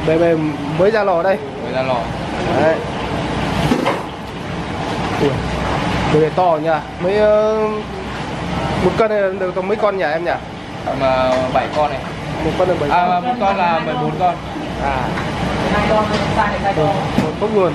Về mới ra lò đây. Mới ra lò. Đấy. Ui, to nha. Một cân này được tầm mấy con nhỉ em nhỉ? Mà 7 con này. Một con là 7 con. Một con là 14 con. À. 2 con sai con. Một bốc luôn.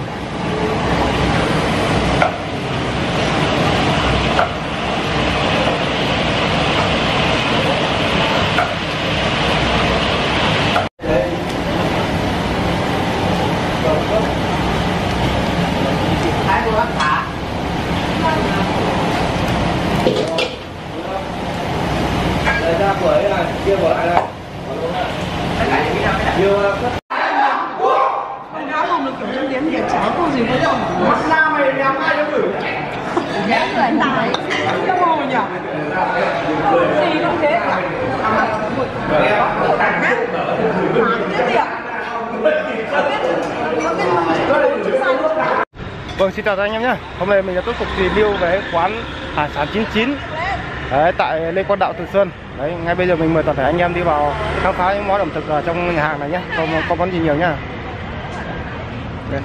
Kia bỏ lại đây. Nhiều nó không được kiểu trong tiếng Việt chả có gì với đâu. mặt la mày nhắm ai cho thử. Dễ người tài. Nó ngồi nhỉ. Gì không thế cả. Cái gì ạ? Vâng, xin chào các anh em nhé. Hôm nay mình đã tiếp tục review về quán hải sản 99 đấy, tại Lê Quang Đạo, Từ Sơn. Đấy, ngay bây giờ mình mời toàn thể anh em đi vào khám phá những món ẩm thực ở trong nhà hàng này nhé. Không có món gì nhiều nhá. Okay.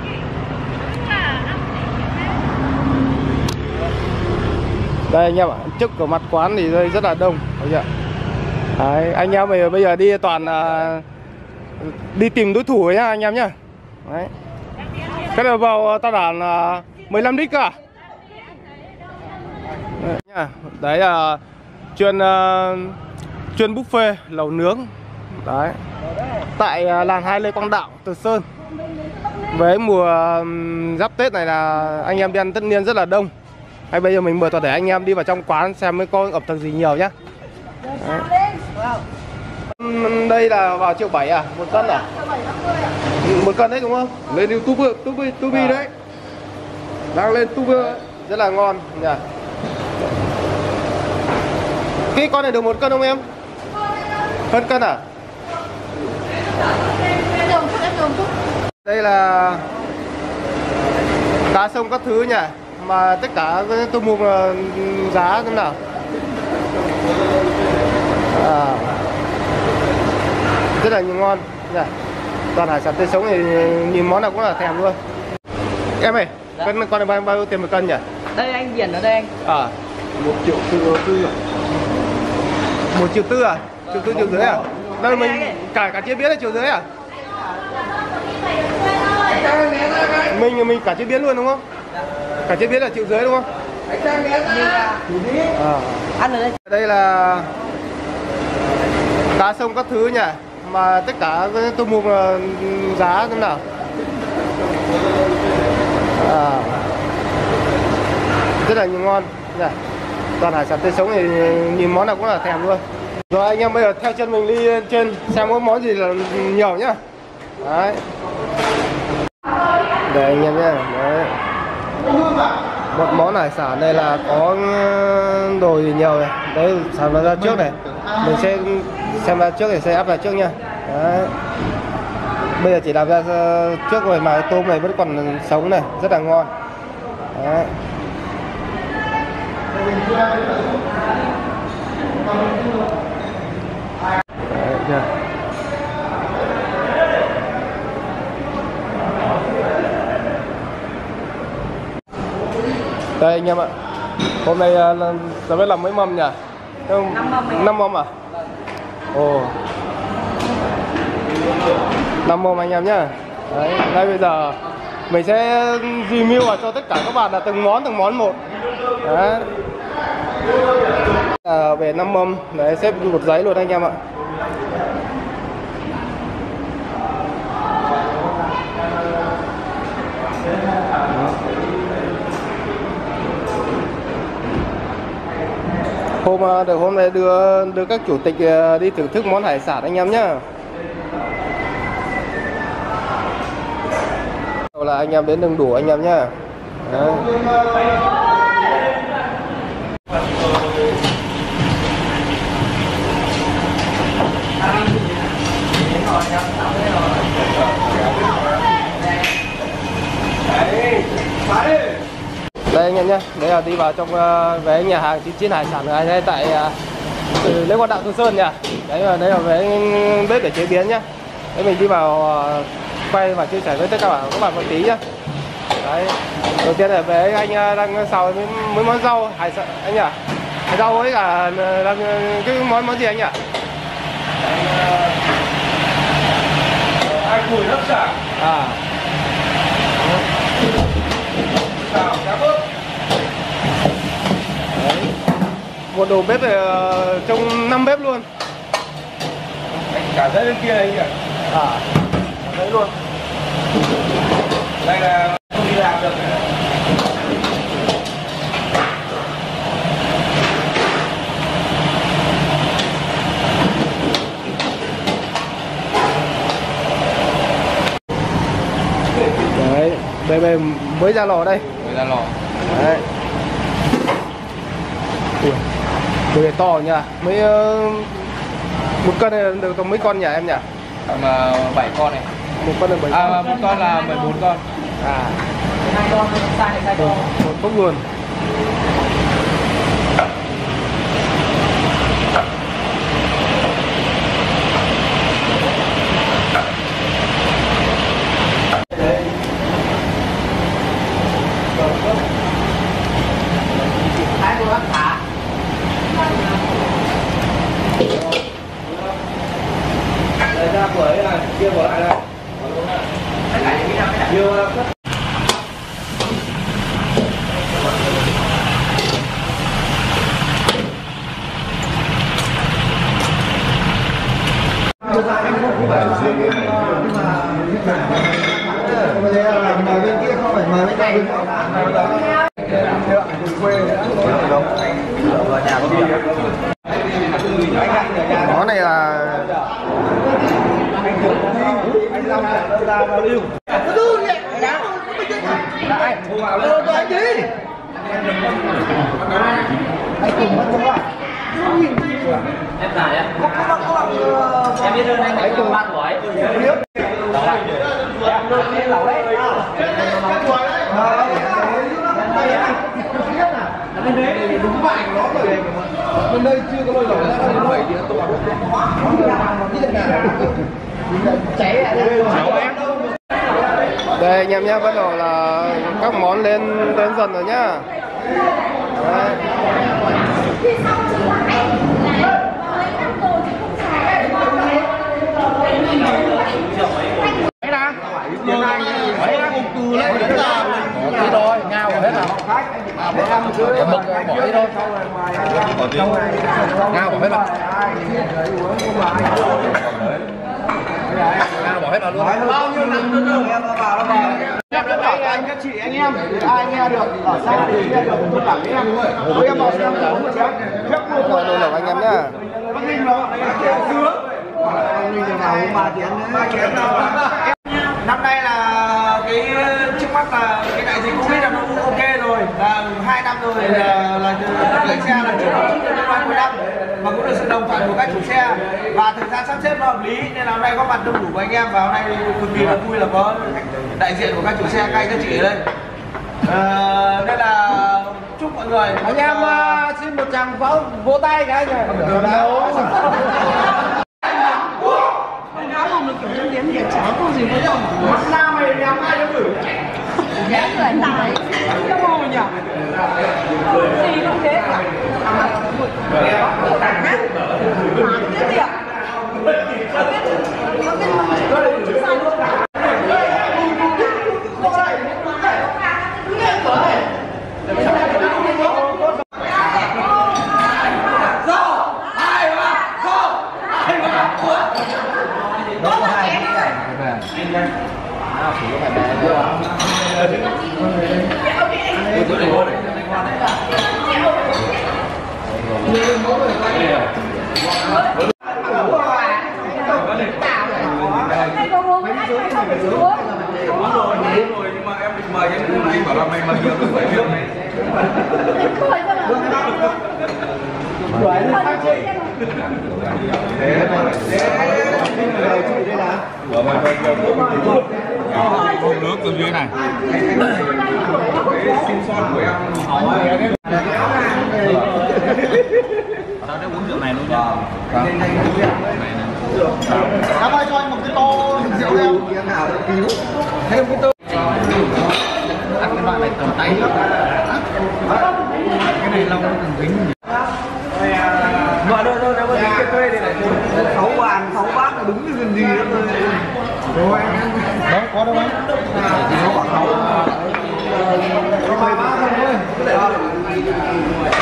Đây anh em ạ, trước cửa mặt quán thì đây rất là đông. Đấy, anh em mình bây giờ đi toàn đi tìm đối thủ nhá anh em nhá. Đấy. Cái đầu vào ta đàn 15 lít cả. Đấy là chuyên buffet lẩu nướng. Đấy. Tại làng 2 Lê Quang Đạo, Từ Sơn. Với mùa giáp Tết này là anh em đi ăn tất niên rất là đông. Hay bây giờ mình mời toàn thể anh em đi vào trong quán xem mới có ẩm thực gì nhiều nhá. Đây là vào 1,7 triệu à? 1 cân à? 1 cân đấy đúng không? Lên YouTube đấy. Đang lên YouTube rất là ngon nhỉ. Cái con này được 1 cân không em? Hơn cân à? Đây là cá sông các thứ nhỉ. Mà tất cả tôi mua giá thế nào? Rất là ngon nhỉ. Toàn hải sản tươi sống thì nhìn món nào cũng là thèm luôn. Em ơi, dạ. Con này bao nhiêu tiền 1 cân nhỉ? Đây anh Điển ở đây anh. 1,4 triệu. 1,4 triệu à? 1,4 triệu rưỡi à? Đây mình cả chế biến là 1,5 triệu à? Mình cả chế biến luôn đúng không? Cả chế biến là 1,5 triệu đúng không? Ăn ở đây. Đây là cá sông các thứ nhỉ. Mà tất cả tôi mua giá thế nào? Rất là ngon nhỉ. Toàn hải sản tươi sống thì nhìn món nào cũng là thèm luôn. Rồi anh em bây giờ theo chân mình đi lên trên xem có món gì là nhiều nhá. Đấy. Để anh em nhá. Đấy. Một món hải sản đây là có đồ gì nhiều này. Đấy, sản ra trước này. Mình sẽ xem ra trước thì sẽ áp ra trước nha. Đấy. Bây giờ chỉ làm ra trước rồi mà tôm này vẫn còn sống này, rất là ngon. Đấy. Đấy, chưa? Đây anh em ạ. Hôm nay sẽ biết làm mấy mâm nhỉ? 5 mâm à? Ồ. 5 mâm anh em nhá. Đấy, đây bây giờ mình sẽ review cho tất cả các bạn là từng món một. Đấy. Về 5 mâm để xếp một giấy luôn anh em ạ. Hôm nay đưa các chủ tịch đi thưởng thức món hải sản anh em nhá. Là anh em đến đừng đủ anh em nhá. Đấy. Đây anh em nhé, đấy là đi vào trong vé nhà hàng 99 hải sản ở đây tại Lê Quang Đạo, Từ Sơn nhỉ. Đấy là vé bếp để chế biến nhá. Để mình đi vào quay và chia sẻ với tất cả các bạn một tí nhá. Đấy, đầu tiên là về anh đang xào mấy món rau hải sản anh nhỉ? Rau với cả làm cái món gì anh nhỉ? Ai cùi hấp xả. À. Xào cá bớp. Đấy. Một đầu bếp trong 5 bếp luôn. Cả dãy bên kia này kìa. À. Đấy luôn. Đây là không đi làm được. Đấy, đây mới ra lò đây. Mới ra lò. Đấy. Ui, to nha. Mấy một cân này được tầm mấy con nhỉ em nhỉ? Mà 7 con này. Một con là 7 con. À, một con là 14 con. À. 2 con, sai này 2 con. Một cốc luôn. Đây ra của ấy là kia bỏ lại đây. Nhiều lắm. Mời bên kia không phải mời bên đây. Món này là Em già nhá. Em biết hơn anh ấy cùng bạn của ấy. Đúng vậy nó rồi. Bên đây chưa có lôi lẩu ra đâu. 7 tiếng tôi cháy lại đây. đây anh em nhá, bắt đầu là các món lên dần rồi nhá. Đấy. Đi thôi, ngao hết nào. Mực bỏ đi thôi. Ngao bỏ hết vào. Ngao bỏ hết vào luôn. Bao nhiêu năm nữa em vào nó vào. Anh các chị anh em ai nghe được ở xa thì nghe được tất cả các em. Tôi em vào xem một chén. Khép một Rồi đồ lẩu anh em nhá. Bắc Ninh nó sướng. Ninh được nào 3 chén nữa. 3 chén nào. Năm nay là cái trước mắt là cái đại dịch Covid là nó cũng ok rồi, là 2 năm rồi là lấy xe là chưa đến cuối năm mà cũng được sự đồng thuận của các chủ xe và thời gian sắp xếp nó hợp lý nên là hôm nay có mặt đông đủ của anh em và hôm nay cực kỳ là vui là có đại diện của các chủ xe cay các chị ở đây. Đây là chúc mọi người Anh em xin một tràng vỗ tay cái rồi. Áo không được kiểu trong điểm chả có gì với đâu. Mắt Nam mày nhắm ai cho thử. Cái người tải trong hồ nhỉ? Gì cũng thế cả. Cái gì ạ? Nhưng mà em định mời anh bảo là mày mời nhiều người việc này. Không nước từ dưới này. Xin son của em. Em ơi cho anh một cái tô Thêm cái tôi ăn cái loại này cầm tay lắm. Cái này lâu nó cần dính. Mà đâu nếu mà tính thuê thì lại 6 bàn 6 bát là đúng như gần gì đó rồi. Đó có đâu anh? Nó khoảng 6 3 bát thôi.